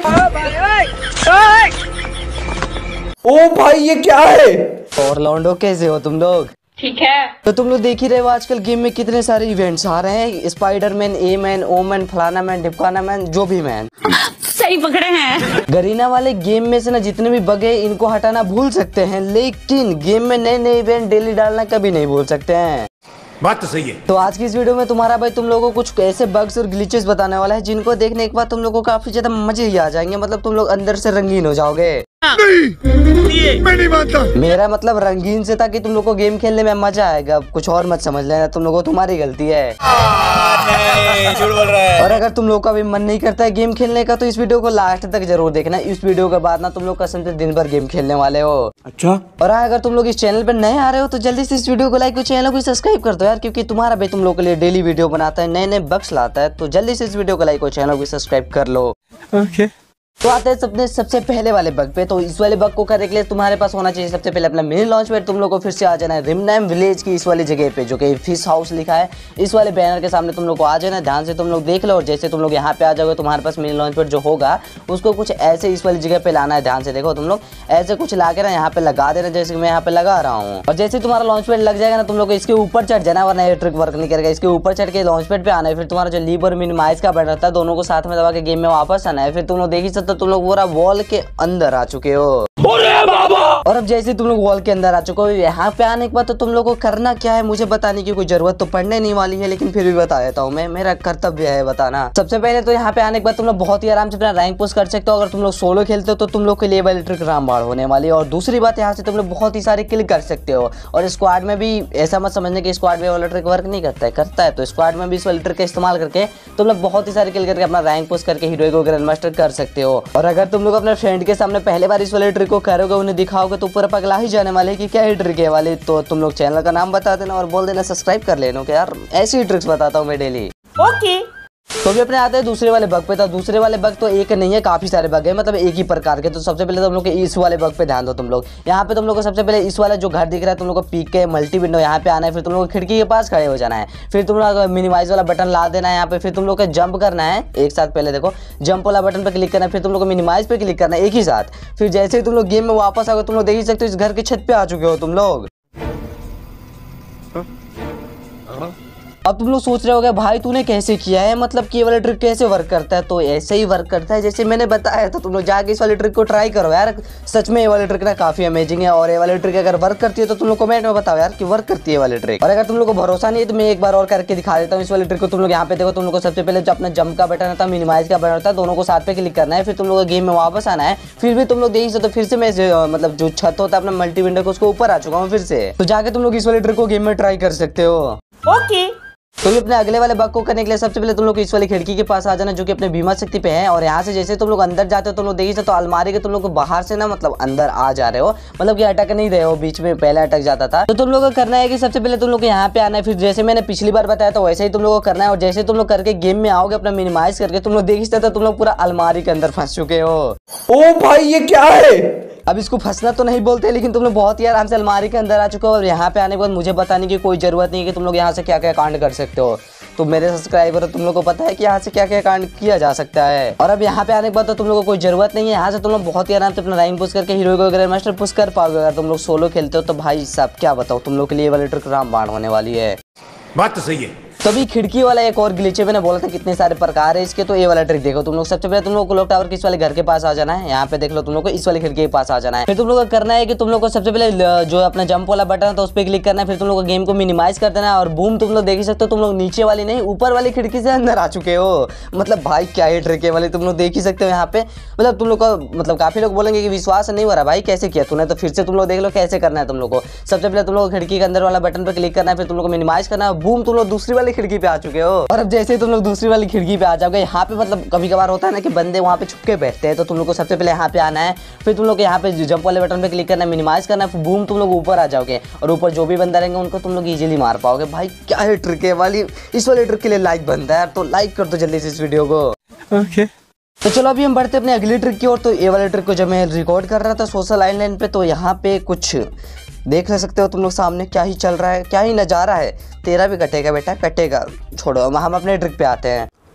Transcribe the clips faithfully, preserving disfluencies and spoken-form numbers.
ओ भाई ये क्या है? और लौंडो कैसे हो तुम लोग? ठीक है। तो तुम लोग देख ही रहे हो आजकल गेम में कितने सारे इवेंट्स आ रहे हैं, स्पाइडरमैन, ए मैन, ओ मैन, फलाना मैन, ढिपकाना मैन, जो भी मैन। सही पकड़े हैं। गरीना वाले गेम में से ना जितने भी बग है इनको हटाना भूल सकते हैं, लेकिन गेम में नए नए इवेंट डेली डालना कभी नहीं भूल सकते हैं। बात तो सही है। तो आज की इस वीडियो में तुम्हारा भाई तुम लोगों को कुछ ऐसे बग्स और ग्लिचेस बताने वाला है जिनको देखने के बाद तुम लोगों को काफी ज्यादा मजे ही आ जाएंगे, मतलब तुम लोग अंदर से रंगीन हो जाओगे। नहीं, मैं नहीं मानता। मेरा मतलब रंगीन से था कि तुम लोग को गेम खेलने में मजा आएगा, कुछ और मत समझ लेना, तुम लोगों को तुम्हारी गलती है। झूठ बोल रहा है। और अगर तुम लोग का भी मन नहीं करता है गेम खेलने का तो इस वीडियो को लास्ट तक जरूर देखना। इस वीडियो के बाद ना तुम लोग कसम से दिन भर गेम खेलने वाले हो। अच्छा। और अगर तुम लोग इस चैनल पर नए आ रहे हो तो जल्दी से इस वीडियो को लाइक और चैनल को सब्सक्राइब कर दो यार, क्योंकि तुम्हारा भाई तुम लोग के लिए डेली वीडियो बनाता है, नए नए बग्स लाता है, तो जल्दी से इस वीडियो को लाइक और चैनल को सब्सक्राइब कर लो। ओके। तो आते हैं सबने सबसे पहले वाले बग पे। तो इस वाले बग को करने के लिए तुम्हारे पास होना चाहिए सबसे पहले अपना मिनी लॉन्च पैड। तुम लोग को फिर से आ जाना है रिमनाइम विलेज की इस वाली जगह पे जो कि फिश हाउस लिखा है, इस वाले बैनर के सामने तुम लोग को आ जाना है। ध्यान से तुम लोग देख लो और जैसे तुम लोग यहाँ पे आ जाओगे तुम्हारे पास मिनी लॉन्च पैड जो होगा उसको कुछ ऐसे इस वाली जगह पे लाना है। ध्यान से देखो तुम लोग ऐसे कुछ ला के ना यहाँ पे लगा देना, जैसे मैं यहाँ पे लगा रहा हूँ। और जैसे तुम्हारा लॉन्च पैड लग जाएगा ना तुम लोग को इसके ऊपर चढ़ जाना, वरना ये ट्रिक वर्क नहीं करेगा। इसके ऊपर चढ़ के लॉन्च पैड पे आना है, फिर तुम्हारा जो लीव और मिनिमाइज का बटन रहता है दोनों को साथ में दबा के गेम में वापस आना है। फिर तुम लोग देख ही सकते हो तुम लोग पूरा वॉल के अंदर आ चुके हो। बाबा। और अब जैसे तुम लोग वॉल के अंदर आ चुके हो, यहाँ पे आने के बाद तो तुम लोग को करना क्या है मुझे बताने की कोई जरूरत तो पड़ने नहीं वाली है, लेकिन फिर भी बता देता हूँ मैं, मेरा कर्तव्य है बताना। सबसे पहले तो यहाँ पे आने के बाद तुम लोग बहुत ही आराम से अपना रैंक पुश कर सकते हो। अगर तुम लोग सोलो खेलते हो तो तुम लोग के लिए वाली ट्रिक रामबाण होने वाली है। और दूसरी बात यहाँ से तुम लोग बहुत ही सारे किल कर सकते हो। और स्क्वाड में भी ऐसा मत समझने की स्क्वाड में वाला ट्रिक वर्क नहीं करता है, करता है तो स्क्वाड में भी इस वाली ट्रिक का इस्तेमाल करके तुम लोग बहुत ही सारे किल करके अपना रैंक पुश करके हीरो को ग्रैंड मास्टर कर सकते हो। और अगर तुम लोग अपने फ्रेंड के सामने पहले बार इस वाले ट्रिक को करोगे, उन्हें दिखाओगे तो पूरा पगला ही जाने वाले कि क्या ही ट्रिक है वाली। तो तुम लोग चैनल का नाम बता देना और बोल देना सब्सक्राइब कर लेना कि यार ऐसी ही ट्रिक्स बताता हूँ मैं डेली। ओके। तो अभी अपने आते हैं दूसरे वाले बग पे। तो दूसरे वाले बग तो एक नहीं है, काफी सारे बग है, मतलब एक ही प्रकार के। तो सबसे पहले तुम लोग के इस वाले बग पे ध्यान दो। तुम लोग यहाँ पे तुम लोग को सबसे पहले इस वाला जो घर दिख रहा है तुम लोग को पीक के मल्टी विंडो यहाँ पे आना है। फिर तुम लोग को खिड़की के पास खड़े हो जाना है। फिर तुम लोग मिनिमाइज वाला बटन ला देना है यहाँ पे। फिर तुम लोग को जंप करना है एक साथ। पहले देखो जंप वाला बटन पे क्लिक करना है, फिर तुम लोग को मिनिमाइज पे क्लिक करना है एक ही साथ। फिर जैसे ही तुम लोग गेम में वापस आओगे तुम लोग देख ही सकते हो इस घर की छत पे आ चुके हो तुम लोग। अब तुम लोग सोच रहे होगे भाई तूने कैसे किया है, मतलब कि ये वाला ट्रिक कैसे वर्क करता है। तो ऐसे ही वर्क करता है जैसे मैंने बताया था। तुम लोग जाके इस वाले ट्रिक को ट्राई करो यार, सच में ये वाली ट्रिक ना काफी अमेजिंग है। और ये वाली ट्रिक अगर वर्क करती है तो तुम लोग कमेंट में बताओ यार कि वर्क करती है वाली ट्रिक। और अगर तुम लोग को भरोसा नहीं है तो मैं एक बार और करके दिखा देता हूँ इस वाली ट्रिक को। तुम लोग यहाँ पे देखो तुम लोग को सबसे पहले जो अपना जंप का बटन होता है, मिनिमाइज का बटन होता है, दोनों को साथ पे क्लिक करना है। फिर तुम लोग गेम में वापस आना है। फिर भी तुम लोग देख सकते हो फिर से मैं मतलब जो छत होता है अपना मल्टी विंडो को उसको ऊपर आ चुका हूँ फिर से। तो जाके तुम लोग इस वाली ट्रिक को गेम में ट्राई कर सकते हो। ओके। तो भी अपने अगले वाले बग को करने के लिए सबसे पहले तुम लोग इस वाली खिड़की के पास आ जाना जो कि अपने बीमा शक्ति पे है। और यहाँ से जैसे तुम लोग अंदर जाते हो तुम लोग देखिए तो अलमारी के तुम लोग को बाहर से ना मतलब अंदर आ जा रहे हो, मतलब कि अटक नहीं रहे हो, बीच में पहले अटक जाता था। तो तुम लोग को करना है कि सबसे पहले तुम लोग को यहाँ पे आना है। फिर जैसे मैंने पिछली बार बताया तो वैसे ही तुम लोग को करना है। और जैसे तुम लोग करके गेम में आओगे अपना मिनिमाइज करके तुम लोग देख सकते हो तुम लोग पूरा अलमारी के अंदर फंस चुके हो। ओ भाई ये क्या है? अब इसको फंसना तो नहीं बोलते, लेकिन तुम लोग बहुत ही आराम से अलमारी के अंदर आ चुके हो। और यहाँ पे आने के बाद मुझे बताने की कोई जरूरत नहीं है कि तुम लोग यहाँ से क्या क्या कांड कर सकते हो। तो मेरे सब्सक्राइबर तुम लोग को पता है कि यहाँ से क्या क्या कांड किया जा सकता है। और अब यहाँ पे आने के बाद तो तुम लोग को कोई जरूरत नहीं है, यहाँ से तुम लोग बहुत ही आराम से अपना रैंक पुश करके हीरो को ग्रैंड मास्टर पुश कर पाओगे। अगर तुम लोग सोलो खेलते हो तो भाई साहब क्या बताओ तुम लोग के लिए वाली ट्रिक रामबाण होने वाली है। बात तो सही है। तो अभी खिड़की वाला एक और ग्लिच है, मैंने बोला था कितने सारे प्रकार है इसके। तो ये वाला ट्रिक देखो तुम लोग सबसे पहले तुम लोग को क्लॉक टावर के इस वाले घर के पास आ जाना है। यहाँ पे देख लो तुम लोग को इस वाली खिड़की के पास आ जाना है। फिर तुम लोग को करना है कि तुम लोग को सबसे पहले जो अपना जंप वाला बटन है तो उस पर क्लिक करना है। फिर तुम लोग को गेम को मिनिमाइज कर देना है। और बूम तुम लोग देख ही सकते हो तुम लोग नीचे वाली नहीं ऊपर वाली खिड़की से अंदर आ चुके हो। मतलब भाई क्या ही ट्रिक है वाली तुम लोग देख ही सकते हो यहाँ पे। मतलब तुम लोग को मतलब काफी लोग बोलेंगे कि विश्वास नहीं हो रहा भाई कैसे किया तूने, तो फिर से तुम लोग देख लो कैसे करना है। तुम लोग को सबसे पहले तुम लोग खिड़की के अंदर वाला बटन पर क्लिक करना है। फिर तुम लोग को मिनिमाइज करना है। बूम तुम लोग दूसरी वाली खिड़की पे आ चुके हो। और अब जैसे तुम लोग दूसरी वाली खिड़की पे आ जाओगे यहाँ पे मतलब कभी कभार होता है ना कि बंदे वहाँ पे छुपके बैठते हैं। तो तुम लोग को सबसे पहले यहाँ पे आना है। फिर तुम लोग को यहाँ पे जंप वाले बटन पे क्लिक करना है, मिनिमाइज करना है। बूम तुम लोग ऊपर आ जाओगे और ऊपर जो भी बंदा रहेंगे उनको तुम लोग इजीली मार पाओगे। भाई क्या है ट्रिक है वाली। इस वाले ट्रिक के लिए लाइक बनता है यार, तो लाइक कर दो जल्दी से इस वीडियो को। ओके। तो चलो अभी हम बढ़ते अपने अगली ट्रिक की ओर। तो ये वाले ट्रिक को जब मैं रिकॉर्ड कर रहा था सोशल आइलैंड पे तो यहाँ पे कुछ देख सकते हो तुम लोग सामने क्या ही चल रहा है, क्या ही नज़ारा है। तेरा भी कटेगा बेटा, कटेगा, छोड़ो हम अपने ट्रिक पे आते हैं।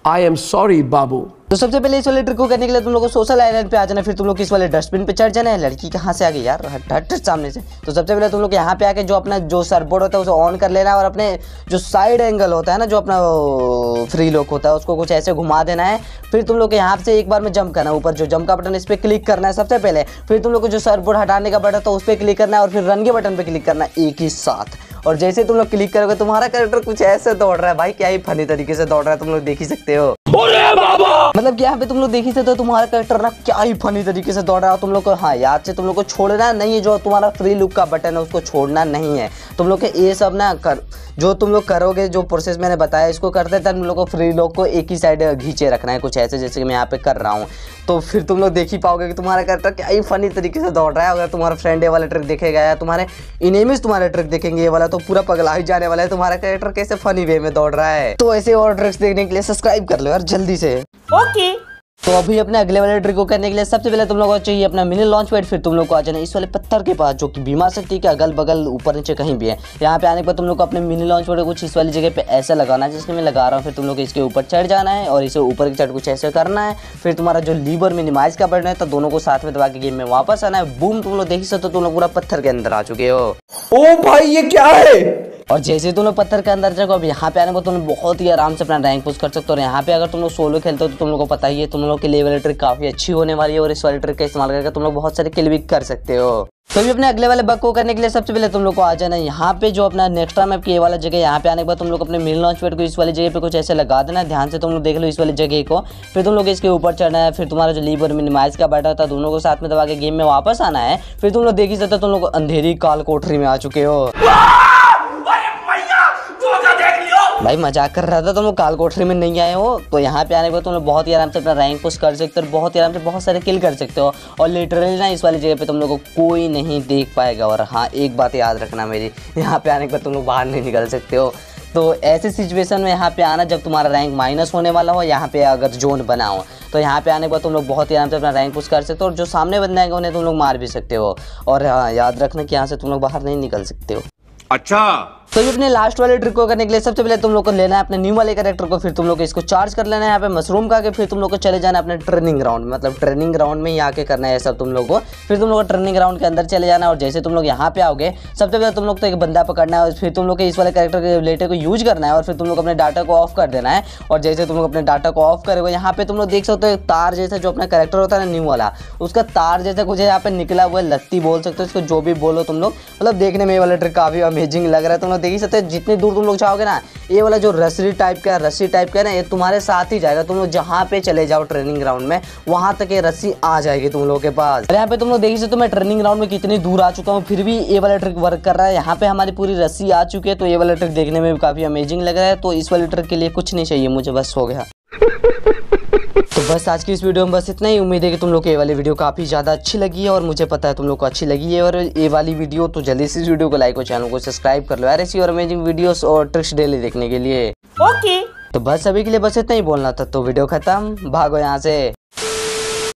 I am sorry, बाबू। तो सबसे पहले इस वाले ट्रिक को करने के लिए तुम लोग को सोशल आइलैंड पे आ जाना, फिर तुम लोग इस वाले डस्टबिन पे चढ़ जाना है। लड़की कहाँ से आ गई यार, हट हट हट सामने से। तो सबसे पहले तुम लोग यहाँ पे आके जो अपना जो सरबोर्ड होता है उसे ऑन कर लेना है और अपने जो साइड एंगल होता है ना, जो अपना फ्री लॉक होता है, उसको कुछ ऐसे घुमा देना है। फिर तुम लोग को यहाँ से एक बार में जंप करना है, ऊपर जो जंप का बटन इस पर क्लिक करना है सबसे पहले। फिर तुम लोग को जो सरबोर्ड हटाने का बटन तो उस पर क्लिक करना है और फिर रन के बटन पर क्लिक करना है एक ही साथ। और जैसे तुम लोग क्लिक करोगे तुम्हारा कैरेक्टर कुछ ऐसे दौड़ रहा है भाई, क्या ही फनी तरीके से दौड़ रहा है, तुम लोग देख ही सकते हो। मतलब कि यहाँ पे तुम लोग देख ही सकते हो तुम्हारा कैरेक्टर ना क्या ही फनी तरीके से दौड़ रहा है। तुम लोग को हाँ याद से तुम लोग को छोड़ना नहीं है, जो तुम्हारा फ्री लुक का बटन है उसको छोड़ना नहीं है। तुम लोग के ये सब ना कर जो तुम लोग करोगे, जो प्रोसेस मैंने बताया इसको करते थे तुम लोग को फ्री लॉक को एक ही साइड खींचे रखना है, कुछ ऐसे जैसे कि मैं यहाँ पे कर रहा हूँ। तो फिर तुम लोग देख ही पाओगे कि तुम्हारा कैरेक्टर क्या ही फनी तरीके से दौड़ रहा है। अगर तुम्हारा फ्रेंड ये वाला ट्रिक देखेगा या तुम्हारे इनेमीज तुम्हारे ट्रिक देखेंगे ये वाला, तो पूरा पगला ही जाने वाला है तुम्हारा कैरेक्टर कैसे फनी वे में दौड़ रहा है। तो ऐसे और ट्रिक्स देखने के लिए सब्सक्राइब कर लो यार जल्दी से। ओके। तो अभी अपने अगले वाले ट्रिक को करने के लिए सबसे पहले तुम लोगों को चाहिए अपना मिनी लॉन्च पैड। फिर तुम लोग को आ जाना इस वाले पत्थर के पास, जो कि बीमा शक्ति के अगल बगल ऊपर नीचे कहीं भी है। यहाँ पे आने के बाद तुम लोग को अपने मिनी लॉन्च पैड कुछ इस वाली जगह पे ऐसा लगाना है जिसमें मैं लगा रहा हूँ। फिर तुम लोग इसके ऊपर चढ़ जाना है और इसे ऊपर की चढ़ कुछ ऐसे करना है। फिर तुम्हारा जो लीवर मिनिमाइज का बटन है तो दोनों को साथ में दबा के गेम में वापस आना है। बूम, तुम लोग देख सकते हो तुम लोग पूरा पत्थर के अंदर आ चुके हो। ओ भाई ये क्या है? और जैसे तुम लोग पत्थर के अंदर जाओ, अब यहाँ पे आने को तुम लोग बहुत ही आराम से अपना रैंक पुश कर सकते हो। और यहाँ पे अगर तुम लोग सोलो खेलते हो तो तुम लोग को पता ही है तुम लोग की लेवल ट्रिक काफी अच्छी होने वाली है और इस वाले ट्रिक का इस्तेमाल करके तुम लोग बहुत सारे किल भी कर सकते हो। तो भी अपने अगले वाले बग को करने के लिए सबसे पहले तुम लोग को आ जाना है यहाँ पे जो अपना नेक्स्ट मैप की ये वाला जगह। यहाँ पे आने के बाद तुम लोग अपने मिनी लॉन्च पैड को इस वाली जगह पे कुछ ऐसे लगा देना है। ध्यान से तुम लोग देख लो इस वाली जगह को। फिर तुम लोग इसके ऊपर चढ़ना है। फिर तुम्हारा जो लीवर मिनिमाइज का बटन था दोनों को साथ में दबा के गेम में वापस आना है। फिर तुम लोग देख ही सकते हो तुम लोग अंधेरी काल कोठरी में आ चुके हो। भाई मजाक कर रहा था, तुम लोग काल कोठरी में नहीं आए हो। तो यहाँ पे आने के बाद तुम लोग बहुत ही आराम से अपना रैंक पुश कर सकते हो, बहुत ही आराम से बहुत सारे किल कर सकते हो। और लिटरली ना इस वाली जगह पे तुम लोग को कोई नहीं देख पाएगा। और हाँ एक बात याद रखना मेरी, यहाँ पे आने के बाद तुम लोग बाहर नहीं निकल सकते हो। तो ऐसी सिचुएशन में यहाँ पे आना जब तुम्हारा रैंक माइनस होने वाला हो, यहाँ पे अगर जोन बना हो तो यहाँ पे आने के बाद तुम लोग बहुत ही आराम से अपना रैंक पुश कर सकते हो। और जो सामने बंदे आएंगे उन्हें तुम लोग मार भी सकते हो। और हाँ याद रखना कि यहाँ से तुम लोग बाहर नहीं निकल सकते हो। अच्छा। तो ये अपने लास्ट वाले ट्रिक को करने के लिए सबसे पहले तुम लोग को लेना है अपने न्यू वाले कैरेक्टर को। फिर तुम लोग को इसको चार्ज कर लेना है यहाँ पे मशरूम का के। फिर तुम लोग को चले जाना है अपने ट्रेनिंग ग्राउंड में, मतलब ट्रेनिंग ग्राउंड में ही आके करना है सब तुम लोग को। फिर तुम लोग को ट्रेनिंग ग्राउंड के अंदर चले जाना है। और जैसे तुम लोग यहाँ पे आओगे सबसे पहले तुम लोग तो एक बंदा पकड़ना है और फिर तुम लोग के इस वाले कैरेक्टर के रिलेटेड को यूज करना है। और फिर तुम लोग अपने डाटा को ऑफ कर देना है। और जैसे तुम लोग अपने डाटा को ऑफ करोगे यहाँ पे तुम लोग देख सकते हो तार जैसा जो अपना कैरेक्टर होता है ना न्यू वाला, उसका तार जैसा कुछ यहाँ पे निकला हुआ है, लत्ती बोल सकते हो इसको, जो भी बोलो तुम लोग। मतलब देखने में ये वाला ट्रिक काफी अमेजिंग लग रहा है। तुम लोग देख ही सकते हो जितनी दूर तुम लोग जाओगे ना, ये वाला जो रस्सी टाइप का रस्सी टाइप का है ना, ये तुम्हारे साथ ही जाएगा। तुम लोग जहाँ पे चले जाओ ट्रेनिंग ग्राउंड में वहां तक ये रस्सी आ जाएगी तुम लोगों के पास। और यहाँ पे तुम लोग देखिए तो मैं ट्रेनिंग ग्राउंड में कितनी दूर आ चुका हूँ, फिर भी ये वाला ट्रिक वर्क कर रहा है। यहाँ पे हमारी पूरी रस्सी आ चुकी है। तो ये वाला ट्रिक देखने में भी काफी अमेजिंग लग रहा है। तो इस वाले ट्रिक के लिए कुछ नहीं चाहिए मुझे, बस हो गया। तो बस आज की इस वीडियो में बस इतना ही। उम्मीद है कि तुम लोग को ये वाली वीडियो काफ़ी ज़्यादा अच्छी लगी है और मुझे पता है तुम लोग को अच्छी लगी है और ये वाली वीडियो। तो जल्दी से इस वीडियो को लाइक और चैनल को सब्सक्राइब कर लो यार ऐसी और अमेजिंग वीडियोस और ट्रिक्स डेली देखने के लिए। ओके। तो बस अभी के लिए बस इतना ही बोलना था। तो वीडियो खत्म, भागो यहाँ से।